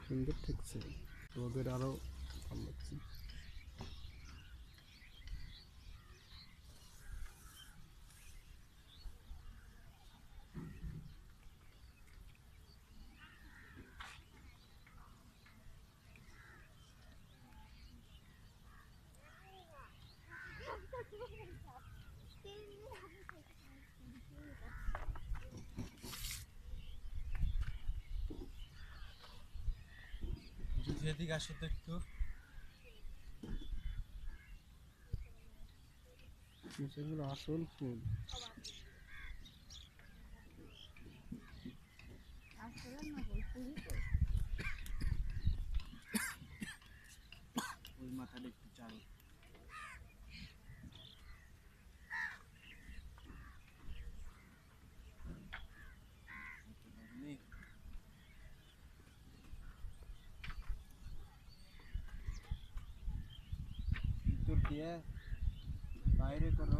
সুন্দর ঠেকছে, রোদের আরো ভালো লাগছে। যদি এদিকে আসো তো একটু। সেগুলো আসল ফুল। ওই মাথাটা একটু চালো। ভিতর দিয়ে বাইরে করো।